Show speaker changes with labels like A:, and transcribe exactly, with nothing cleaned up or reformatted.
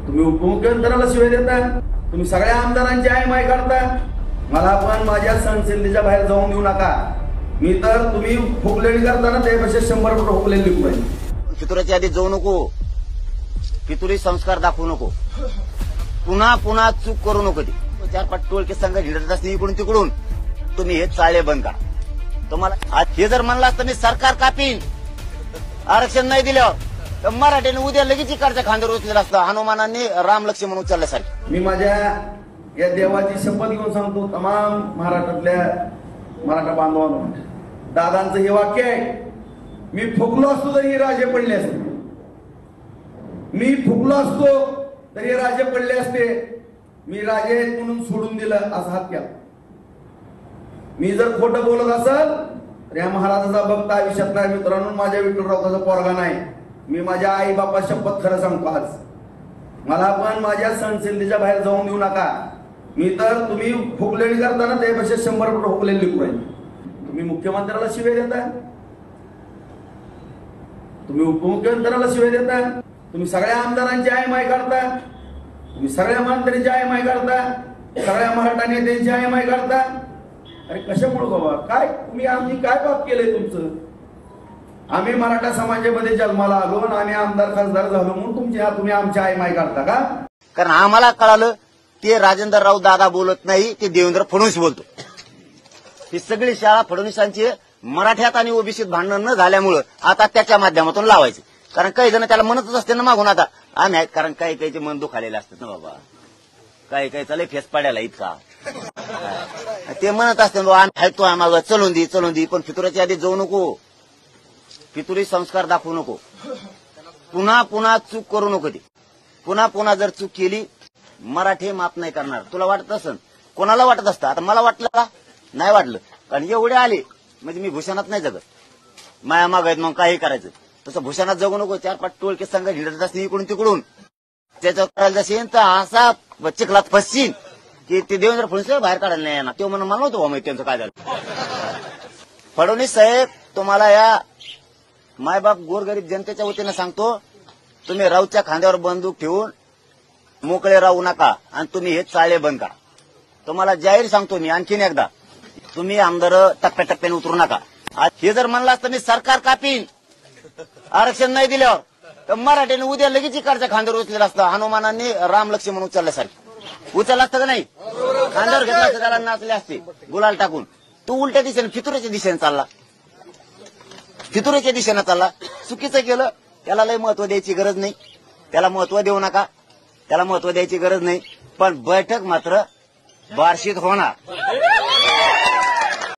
A: तुम्ही उपमुख्यमंत्र्याला शिवाय देता, तुम्ही सगळ्या आमदारांची आयमाय काढता. मला पण माझ्या सहनशीलतेच्या बाहेर जाऊन देऊ नका. मी तर तुम्ही फुकलेली करताना त्यापेक्षा शंभर फूट फुकलेली लिहू पाहिजे.
B: फितुराच्या आधी जाऊ नको, फितुरी संस्कार दाखवू नको, पुन्हा पुन्हा चूक करू नको. ती चार पाच टोळके संघ हिंडत असते इकडून तिकडून. तुम्ही हे चाळे बंद करा. तुम्हाला आज हे जर म्हणलं असतं मी सरकार कापीन आरक्षण नाही दिल्यावर, तर मराठीने उद्या लगेच इकडच्या खांद्यावर उचलेलं असतं. हनुमानाने राम लक्ष्मण उचलल्यासारखं.
A: मी माझ्या या देवाची शपथ घेऊन सांगतो तमाम महाराष्ट्रातल्या मराठा बांधवांना, दादांचं हे वाक्य आहे, मी फुकलो असतो तरी हे राजे पडले असते. मी फुकलो असतो तरी हे राजे पडले असते. मी राजे म्हणून सोडून दिलं असा हात केला. मी जर खोटं बोलत असेल तर या महाराजाचा भक्त आयुष्यात नाही मित्रांनो. माझ्या विठ्ठलरावाचा पोरगा नाही. मी माझ्या आई बापा शपथ खरं सांगतो. आज मला पण माझ्या सहनशीलतेच्या बाहेर जाऊन देऊ नका. मी तर तुम्ही फुकलेली करताना त्यापेक्षा शंभर फूट फुकलेली लिहू पाहिजे. तुम्ही मुख्यमंत्र्याला शिवाय देता, तुम्ही उपमुख्यमंत्र्याला शिवाय देता, तुम्ही सगळ्या आमदारांची आयमाय काढता, तुम्ही सगळ्या मंत्र्यांची आयमाय काढता, सगळ्या मराठा नेत्यांची आयमाय काढता. अरे कशामुळे बाबा, काय तुम्ही आम्ही काय पाप केलंय तुमचं? आम्ही मराठा समाजामध्ये जन्माला आलो आणि आम्ही आमदार खासदार झालो म्हणून तुमची तुम्ही आमची आयमाय काढता का?
B: कारण आम्हाला कळालं ते राजेंद्र राऊत दादा बोलत नाही, ते देवेंद्र फडणवीस बोलतो. ही सगळी शाळा फडणवीसांची मराठ्यात आणि ओबीसीत भांडण न झाल्यामुळं आता त्याच्या माध्यमातून लावायचे. कारण काही जण त्याला म्हणतच असते ना मागून आता आम्ही आहेत. कारण काही काहीचे मन दुखालेले असतात ना बाबा, काही काही चालय फेस पाड्याला इतका ते म्हणत असते आम्ही आहेत तो आम्हाला चलून दे चलून दे. पण फितुराच्या आधी जाऊ नको, फितुरी संस्कार दाखवू नको, पुन्हा पुन्हा चूक करू नको. ती पुन्हा पुन्हा जर चूक केली मराठी माफ नाही करणार. तुला वाटत असन, कोणाला वाटत असतं? आता मला वाटलं का नाही वाटलं, कारण एवढे आले म्हणजे मी भूषणात नाही जगत. माया मागायत मग काही करायचं तसं भूषणात जगू नको. चार पाच टोळके संघ हिंडत असते इकडून तिकडून. त्याच्यावर करायला जाशील तर असा चिखलात फसशील की ते देवेंद्र फडणवीस बाहेर काढायला नाही येणार. ते म्हणून मला नव्हतं माहिती त्यांचं काय झालं. फडणवीस साहेब, तुम्हाला या मायबाप गोरगरीब जनतेच्या वतीनं सांगतो, तुम्ही राऊतच्या खांद्यावर बंदूक ठेवून मोकळे राहू नका आणि तुम्ही हे चाळे बंद करा. तुम्हाला जाहीर सांगतो मी आणखीन एकदा, तुम्ही आमदार टप्प्याटप्प्याने उतरू नका. आज हे जर म्हणलं असतं मी सरकार कापीन आरक्षण नाही दिल्यावर, तर मराठीने उद्या लगेच इकडच्या खांद्यावर उचलेलं असतं. हनुमानाने राम लक्ष्मण उचलल्यासारखं उचललं असतं का नाही? खांद्यावर घेतलं असतं, त्याला नाचले असते गुलाल टाकून. तू उलट्या दिशेने फितुराच्या दिशेने चालला, फितुराच्या दिशेने चालला. चुकीचं केलं, त्याला लय महत्व द्यायची गरज नाही. त्याला महत्व देऊ नका, त्याला महत्व द्यायची गरज नाही. पण बैठक मात्र बार्शीत होणार.